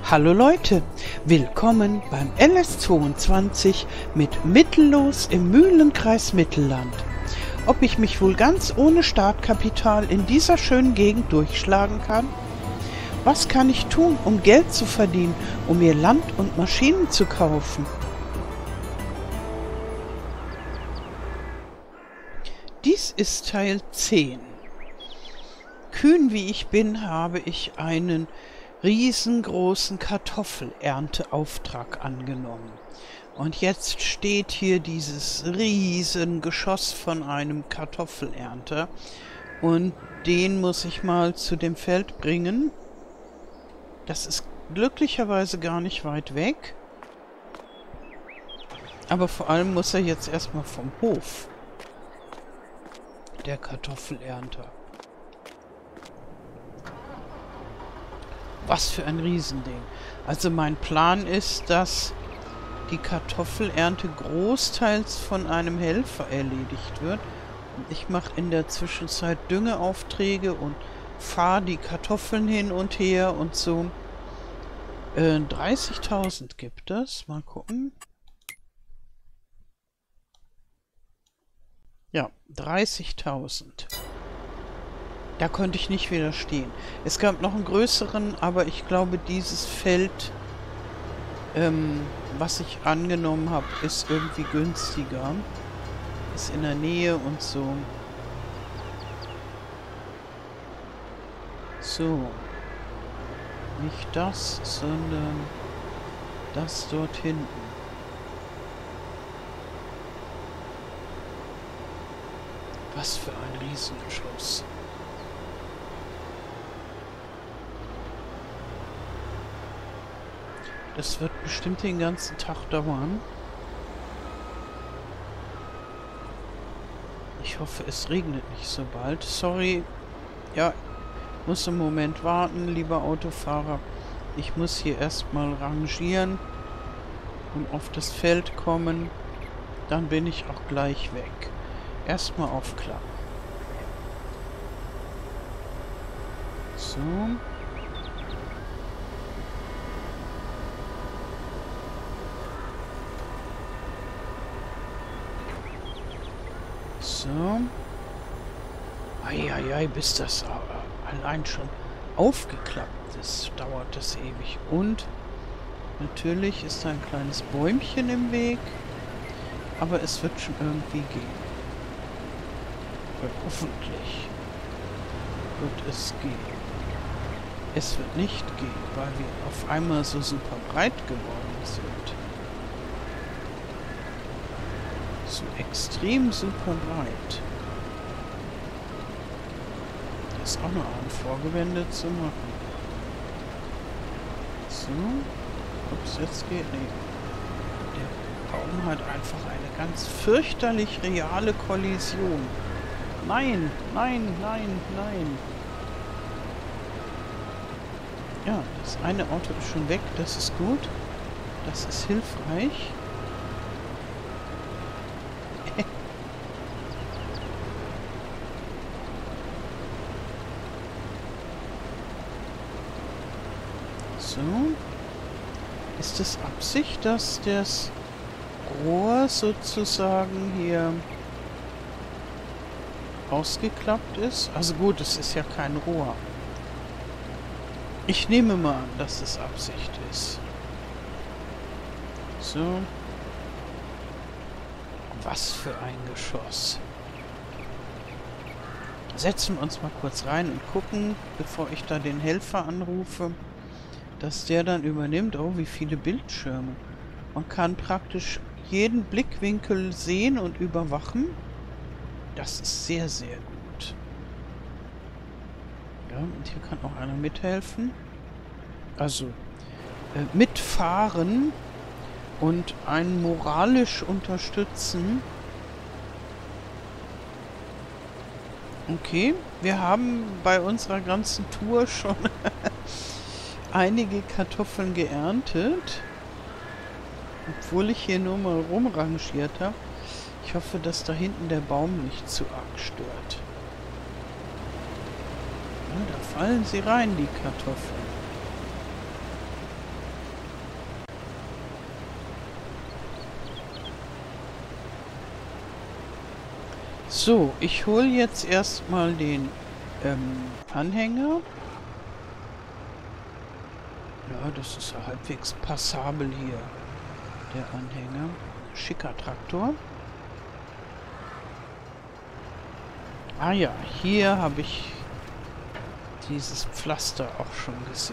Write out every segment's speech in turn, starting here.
Hallo Leute, willkommen beim LS22 mit Mittellos im Mühlenkreis Mittelland. Ob ich mich wohl ganz ohne Startkapital in dieser schönen Gegend durchschlagen kann? Was kann ich tun, um Geld zu verdienen, um mir Land und Maschinen zu kaufen? Dies ist Teil 10. Kühn wie ich bin, habe ich einen riesengroßen Kartoffelernteauftrag angenommen. Und jetzt steht hier dieses Riesengeschoss von einem Kartoffelernter und den muss ich mal zu dem Feld bringen. Das ist glücklicherweise gar nicht weit weg. Aber vor allem muss er jetzt erstmal vom Hof, der Kartoffelernter. Was für ein Riesending. Also mein Plan ist, dass die Kartoffelernte großteils von einem Helfer erledigt wird. Und ich mache in der Zwischenzeit Düngeaufträge und fahre die Kartoffeln hin und her und so. 30.000 gibt es. Mal gucken. Ja, 30.000. Da konnte ich nicht widerstehen. Es gab noch einen größeren, aber ich glaube, dieses Feld, was ich angenommen habe, ist irgendwie günstiger. Ist in der Nähe und so. So. Nicht das, sondern das dort hinten. Was für ein Riesengeschoss. Das wird bestimmt den ganzen Tag dauern. Ich hoffe, es regnet nicht so bald. Sorry. Ja, muss im Moment warten, lieber Autofahrer. Ich muss hier erstmal rangieren und auf das Feld kommen. Dann bin ich auch gleich weg. Erstmal aufklappen. So. So. Eieiei, bis das allein schon aufgeklappt ist, dauert das ewig. Und natürlich ist da ein kleines Bäumchen im Weg. Aber es wird schon irgendwie gehen. Oder hoffentlich wird es gehen. Es wird nicht gehen, weil wir auf einmal so super breit geworden sind. So extrem super breit. Das ist auch noch ein Vorgewende zu machen. So. Ups, jetzt geht nicht. Der Baum hat einfach eine ganz fürchterlich reale Kollision. Nein, nein, nein, nein. Ja, das eine Auto ist schon weg. Das ist gut. Das ist hilfreich. So. Ist es Absicht, dass das Rohr sozusagen hier ausgeklappt ist? Also gut, es ist ja kein Rohr. Ich nehme mal an, dass es Absicht ist. So. Was für ein Geschoss. Setzen wir uns mal kurz rein und gucken, bevor ich da den Helfer anrufe, dass der dann übernimmt. Oh, wie viele Bildschirme. Man kann praktisch jeden Blickwinkel sehen und überwachen. Das ist sehr, sehr gut. Ja, und hier kann auch einer mithelfen. Also, mitfahren und einen moralisch unterstützen. Okay, wir haben bei unserer ganzen Tour schon einige Kartoffeln geerntet. Obwohl ich hier nur mal rumrangiert habe. Ich hoffe, dass da hinten der Baum nicht zu arg stört. Ja, da fallen sie rein, die Kartoffeln. So, ich hole jetzt erstmal den Anhänger. Ja, das ist ja halbwegs passabel hier, der Anhänger. Schicker Traktor. Ah ja, hier habe ich dieses Pflaster auch schon gesehen.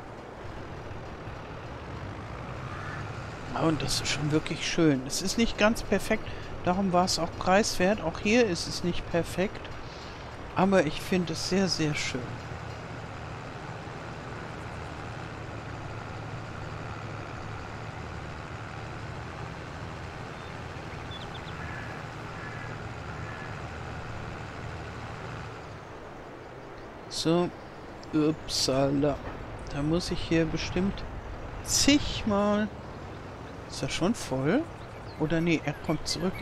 Und das ist schon wirklich schön. Es ist nicht ganz perfekt, darum war es auch preiswert. Auch hier ist es nicht perfekt, aber ich finde es sehr, sehr schön. So, upsala. Da muss ich hier bestimmt zigmal... Ist er schon voll? Oder nee, er kommt zurück,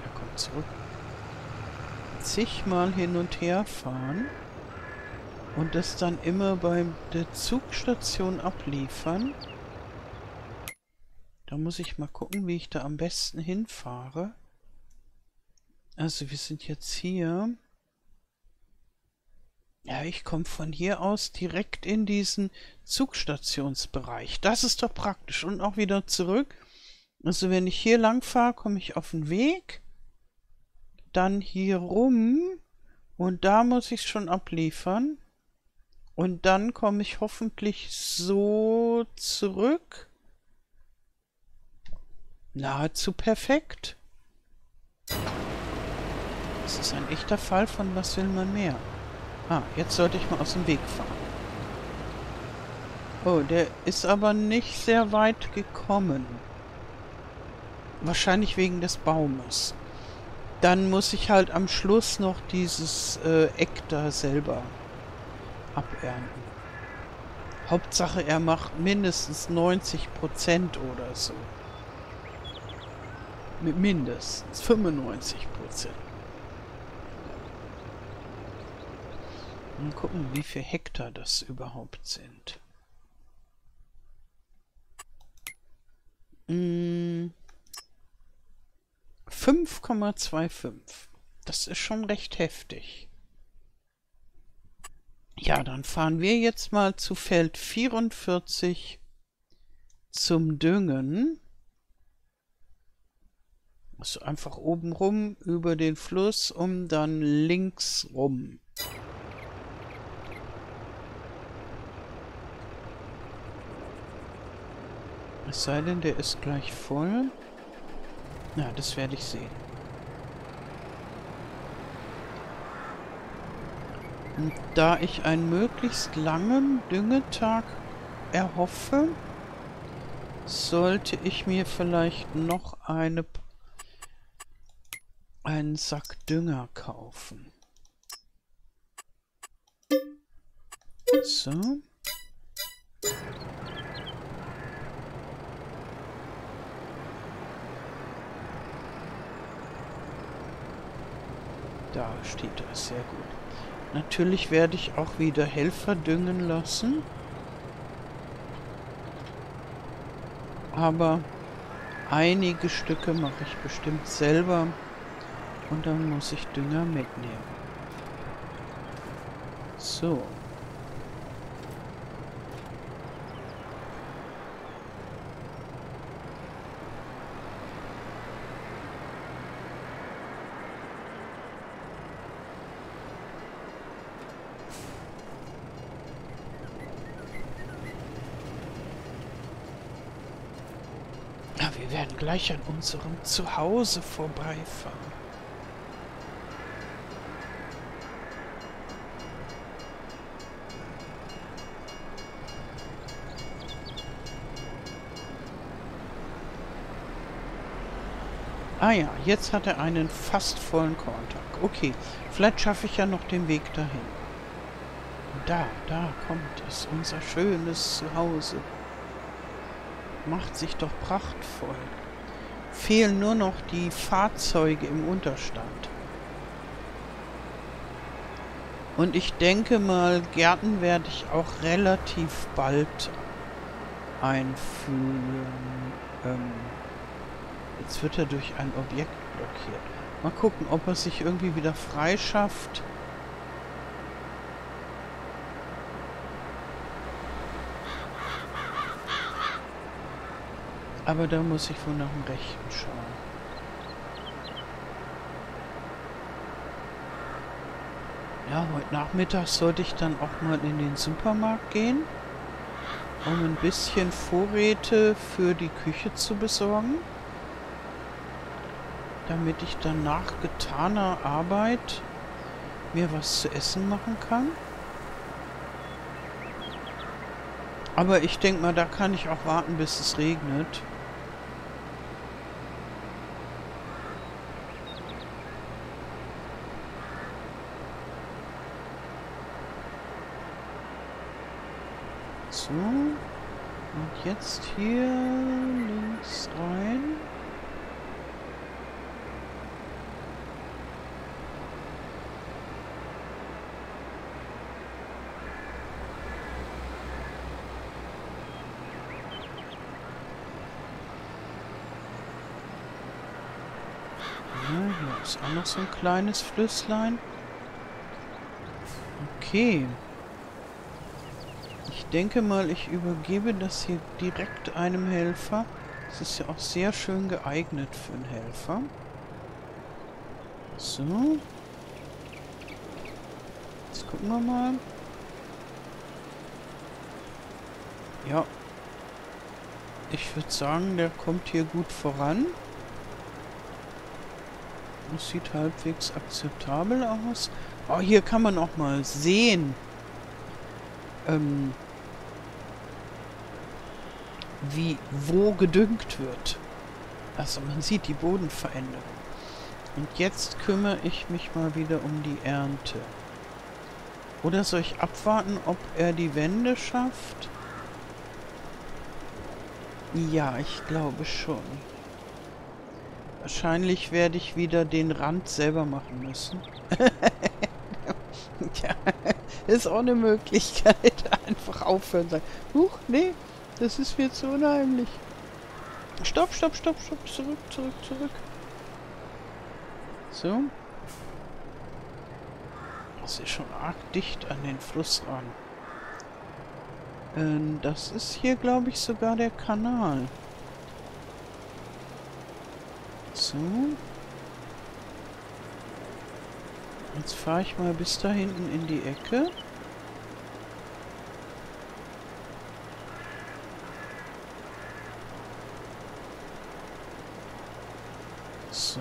Zigmal hin und her fahren und das dann immer bei der Zugstation abliefern. Da muss ich mal gucken, wie ich da am besten hinfahre. Also wir sind jetzt hier. Ja, ich komme von hier aus direkt in diesen Zugstationsbereich. Das ist doch praktisch. Und auch wieder zurück. Also wenn ich hier lang fahre, komme ich auf den Weg. Dann hier rum. Und da muss ich schon abliefern. Und dann komme ich hoffentlich so zurück. Nahezu perfekt. Das ist ein echter Fall von was will man mehr. Ah, jetzt sollte ich mal aus dem Weg fahren. Oh, der ist aber nicht sehr weit gekommen. Wahrscheinlich wegen des Baumes. Dann muss ich halt am Schluss noch dieses Eck da selber abernten. Hauptsache, er macht mindestens 90% oder so. Mit mindestens 95%. Mal gucken, wie viel Hektar das überhaupt sind. 5,25. Das ist schon recht heftig. Ja, dann fahren wir jetzt mal zu Feld 44 zum Düngen. Also einfach oben rum über den Fluss, um dann links rum. Es sei denn, der ist gleich voll. Na, das werde ich sehen. Und da ich einen möglichst langen Düngetag erhoffe, sollte ich mir vielleicht noch einen Sack Dünger kaufen. So. Da steht er, sehr gut. Natürlich werde ich auch wieder Helfer düngen lassen. Aber einige Stücke mache ich bestimmt selber. Und dann muss ich Dünger mitnehmen. So. Ja, wir werden gleich an unserem Zuhause vorbeifahren. Ah ja, jetzt hat er einen fast vollen Korntag. Okay, vielleicht schaffe ich ja noch den Weg dahin. Da kommt es, unser schönes Zuhause. Macht sich doch prachtvoll. Fehlen nur noch die Fahrzeuge im Unterstand. Und ich denke mal, Gärten werde ich auch relativ bald einführen. Jetzt wird er durch ein Objekt blockiert. Mal gucken, ob er sich irgendwie wieder frei schafft. Aber da muss ich wohl nach dem Rechten schauen. Ja, heute Nachmittag sollte ich dann auch mal in den Supermarkt gehen, um ein bisschen Vorräte für die Küche zu besorgen, damit ich dann nach getaner Arbeit mir was zu essen machen kann. Aber ich denke mal, da kann ich auch warten, bis es regnet. So. Und jetzt hier links rein. Ja, hier ist auch noch so ein kleines Flüsslein. Okay. Ich denke mal, ich übergebe das hier direkt einem Helfer. Das ist ja auch sehr schön geeignet für einen Helfer. So. Jetzt gucken wir mal. Ja. Ich würde sagen, der kommt hier gut voran. Das sieht halbwegs akzeptabel aus. Oh, hier kann man auch mal sehen, wo gedüngt wird. Also man sieht die Bodenveränderung. Und jetzt kümmere ich mich mal wieder um die Ernte. Oder soll ich abwarten, ob er die Wände schafft? Ja, ich glaube schon. Wahrscheinlich werde ich wieder den Rand selber machen müssen. Ja, ist auch eine Möglichkeit. Einfach aufhören und sagen, huch, nee, das ist mir zu unheimlich. Stopp, stopp, stopp, stopp, zurück, zurück, zurück. So. Das ist schon arg dicht an den Fluss ran. Das ist hier, glaube ich, sogar der Kanal. So. Jetzt fahre ich mal bis da hinten in die Ecke. So.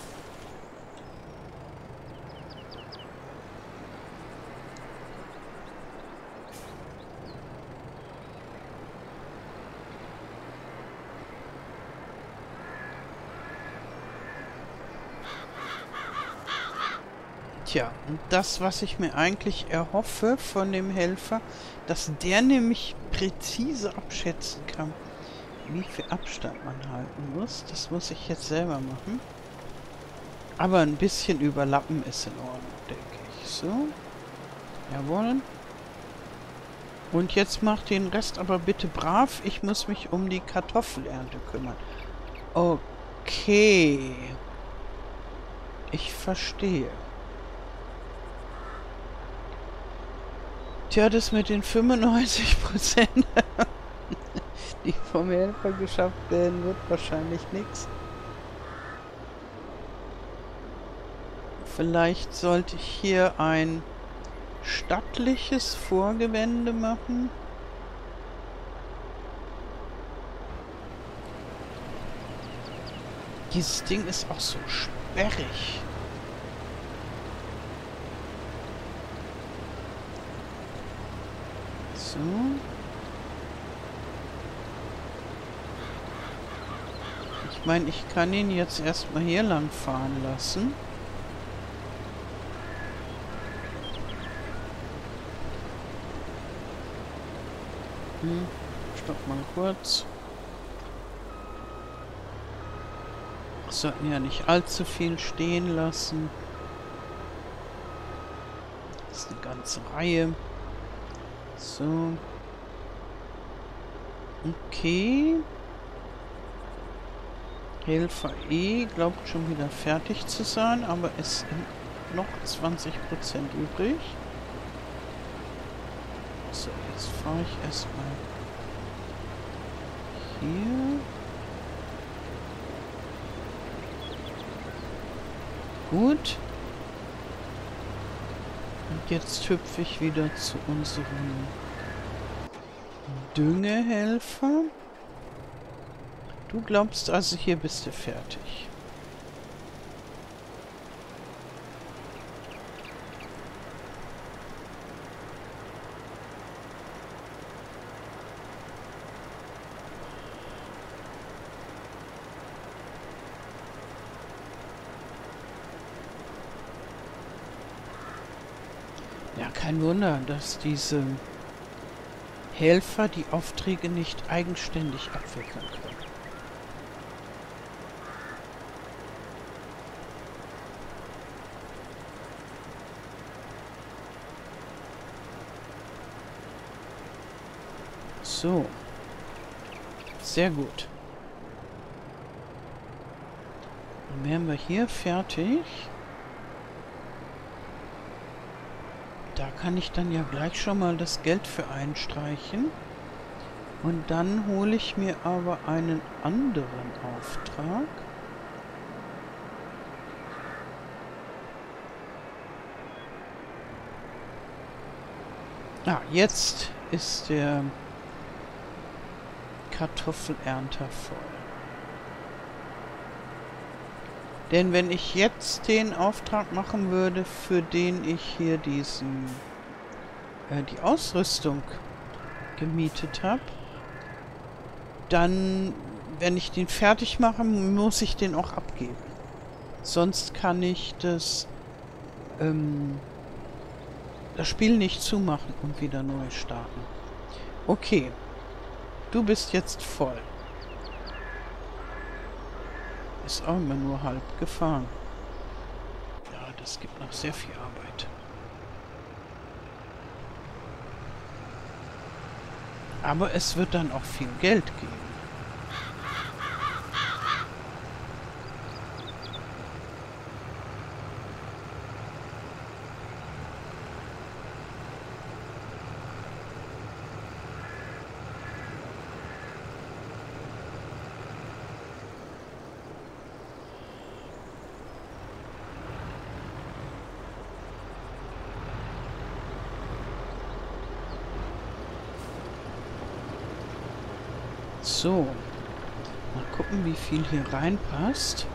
Tja, und das, was ich mir eigentlich erhoffe von dem Helfer, dass der nämlich präzise abschätzen kann, wie viel Abstand man halten muss. Das muss ich jetzt selber machen. Aber ein bisschen überlappen ist in Ordnung, denke ich. So. Jawohl. Und jetzt macht den Rest aber bitte brav. Ich muss mich um die Kartoffelernte kümmern. Okay. Ich verstehe. Tja, das mit den 95%, die vom Helfer geschafft werden, wird wahrscheinlich nichts. Vielleicht sollte ich hier ein stattliches Vorgewände machen. Dieses Ding ist auch so sperrig. So. Ich meine, ich kann ihn jetzt erstmal hier lang fahren lassen. Stopp mal kurz. Wir sollten ja nicht allzu viel stehen lassen. Das ist eine ganze Reihe. So. Okay. Helfer E glaubt schon wieder fertig zu sein, aber es sind noch 20% übrig. So, jetzt fahre ich erstmal hier. Gut. Und jetzt hüpfe ich wieder zu unserem Düngehelfer. Du glaubst also, hier bist du fertig. Ja, kein Wunder, dass diese Helfer die Aufträge nicht eigenständig abwickeln können. So. Sehr gut. Dann wären wir hier fertig. Da kann ich dann ja gleich schon mal das Geld für einstreichen. Und dann hole ich mir aber einen anderen Auftrag. Ah, jetzt ist der Kartoffelernter voll. Denn wenn ich jetzt den Auftrag machen würde, für den ich hier die Ausrüstung gemietet habe, dann, wenn ich den fertig mache, muss ich den auch abgeben. Sonst kann ich das Spiel nicht zumachen und wieder neu starten. Okay, du bist jetzt voll. Ist auch immer nur halb gefahren. Ja, das gibt noch sehr viel Arbeit. Aber es wird dann auch viel Geld geben. So, mal gucken, wie viel hier reinpasst.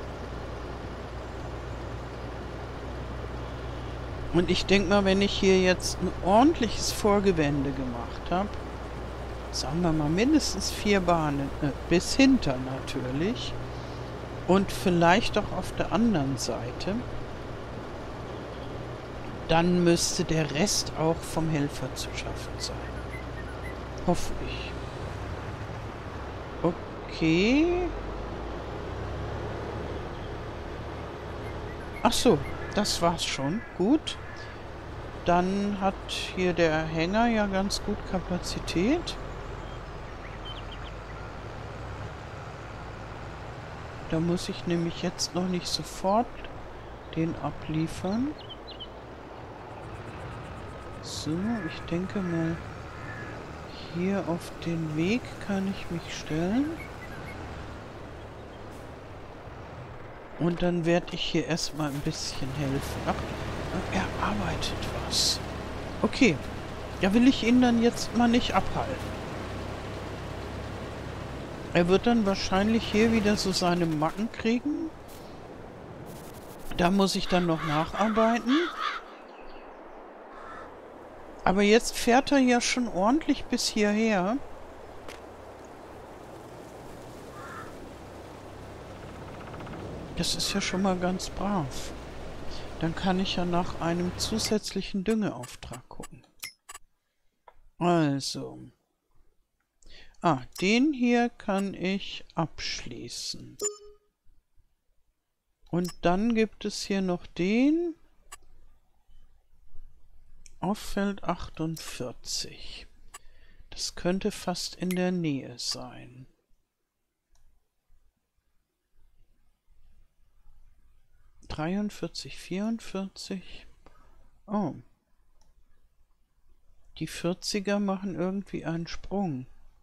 Und ich denke mal, wenn ich hier jetzt ein ordentliches Vorgewende gemacht habe, sagen wir mal mindestens 4 Bahnen, bis hinter natürlich, und vielleicht auch auf der anderen Seite, dann müsste der Rest auch vom Helfer zu schaffen sein. Hoffe ich. Okay. Ach so, das war's schon. Gut. Dann hat hier der Hänger ja ganz gut Kapazität. Da muss ich nämlich jetzt noch nicht sofort den abliefern. So, ich denke mal, hier auf den Weg kann ich mich stellen. Und dann werde ich hier erstmal ein bisschen helfen. Ach, er arbeitet was. Okay, da will ich ihn dann jetzt mal nicht abhalten. Er wird dann wahrscheinlich hier wieder so seine Macken kriegen. Da muss ich dann noch nacharbeiten. Aber jetzt fährt er ja schon ordentlich bis hierher. Das ist ja schon mal ganz brav. Dann kann ich ja nach einem zusätzlichen Düngeauftrag gucken. Also. Ah, den hier kann ich abschließen. Und dann gibt es hier noch den auf Feld 48. Das könnte fast in der Nähe sein. 43, 44. Oh. Die 40er machen irgendwie einen Sprung.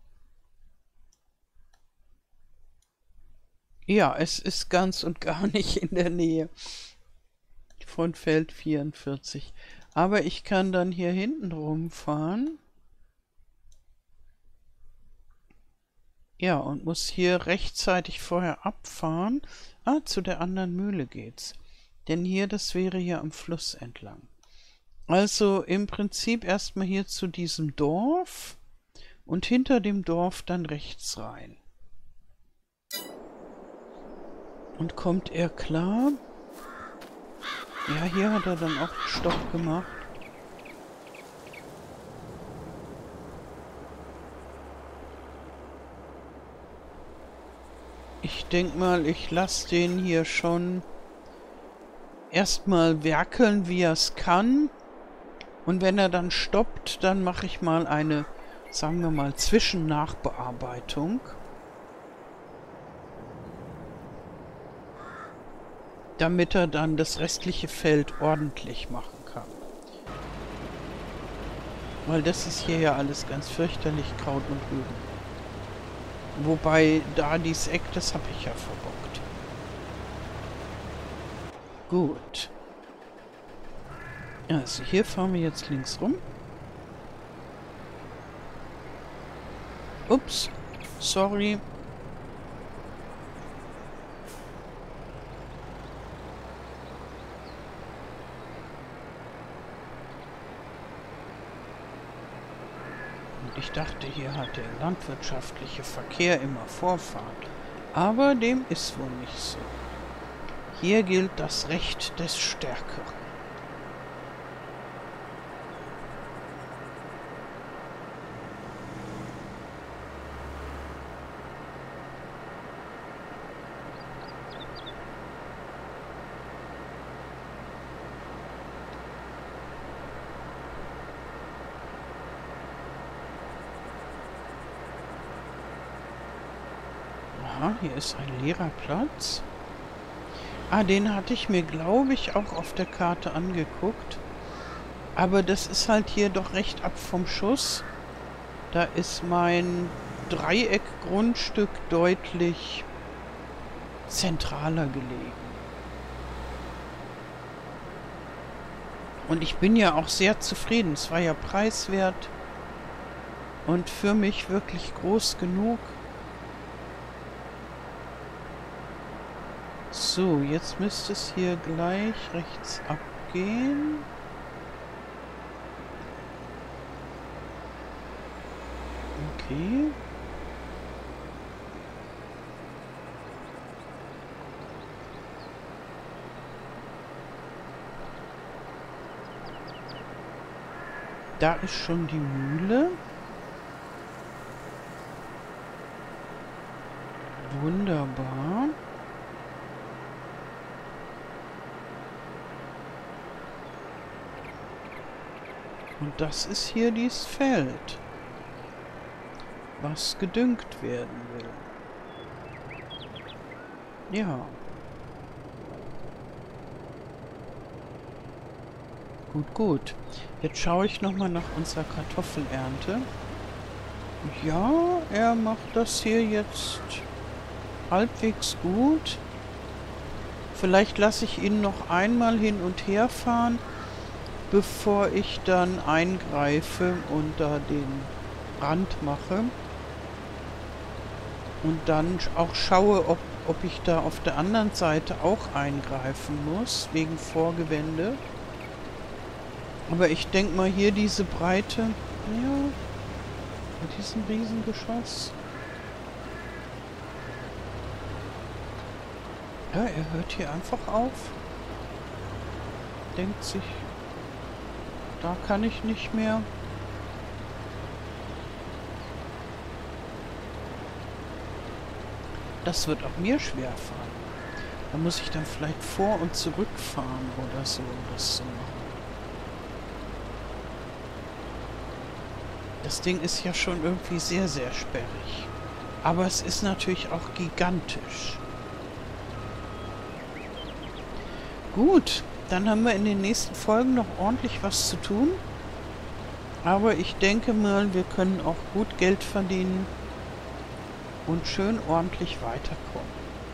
Ja, es ist ganz und gar nicht in der Nähe von Feld 44. Aber ich kann dann hier hinten rumfahren. Ja, und muss hier rechtzeitig vorher abfahren. Ah, zu der anderen Mühle geht's. Denn hier, das wäre hier am Fluss entlang. Also im Prinzip erstmal hier zu diesem Dorf und hinter dem Dorf dann rechts rein. Und kommt er klar? Ja, hier hat er dann auch Stopp gemacht. Ich denke mal, ich lasse den hier schon erstmal werkeln, wie er es kann. Und wenn er dann stoppt, dann mache ich mal eine, sagen wir mal, Zwischennachbearbeitung. Damit er dann das restliche Feld ordentlich machen kann. Weil das ist hier ja alles ganz fürchterlich, Kraut und Rüben. Wobei, da dieses Eck, das habe ich ja verbockt. Gut. Also hier fahren wir jetzt links rum. Ups, sorry. Ich dachte, hier hat der landwirtschaftliche Verkehr immer Vorfahrt. Aber dem ist wohl nicht so. Hier gilt das Recht des Stärkeren. Hier ist ein leerer Platz. Ah, den hatte ich mir, glaube ich, auch auf der Karte angeguckt. Aber das ist halt hier doch recht ab vom Schuss. Da ist mein Dreieckgrundstück deutlich zentraler gelegen. Und ich bin ja auch sehr zufrieden. Es war ja preiswert und für mich wirklich groß genug. So, jetzt müsste es hier gleich rechts abgehen. Okay. Da ist schon die Mühle. Wunderbar. Und das ist hier dieses Feld, was gedüngt werden will. Ja. Gut, gut. Jetzt schaue ich nochmal nach unserer Kartoffelernte. Ja, er macht das hier jetzt halbwegs gut. Vielleicht lasse ich ihn noch einmal hin und her fahren, bevor ich dann eingreife und da den Brand mache. Und dann auch schaue, ob ich da auf der anderen Seite auch eingreifen muss, wegen Vorgewände. Aber ich denke mal hier diese Breite, ja, mit diesem Riesengeschoss. Ja, er hört hier einfach auf. Denkt sich, da kann ich nicht mehr. Das wird auch mir schwer fallen. Da muss ich dann vielleicht vor- und zurückfahren oder so, um das zu machen. Das Ding ist ja schon irgendwie sehr, sehr sperrig. Aber es ist natürlich auch gigantisch. Gut, dann haben wir in den nächsten Folgen noch ordentlich was zu tun. Aber ich denke mal, wir können auch gut Geld verdienen und schön ordentlich weiterkommen.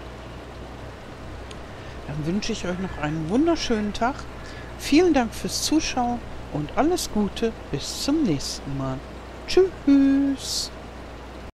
Dann wünsche ich euch noch einen wunderschönen Tag. Vielen Dank fürs Zuschauen und alles Gute. Bis zum nächsten Mal. Tschüss.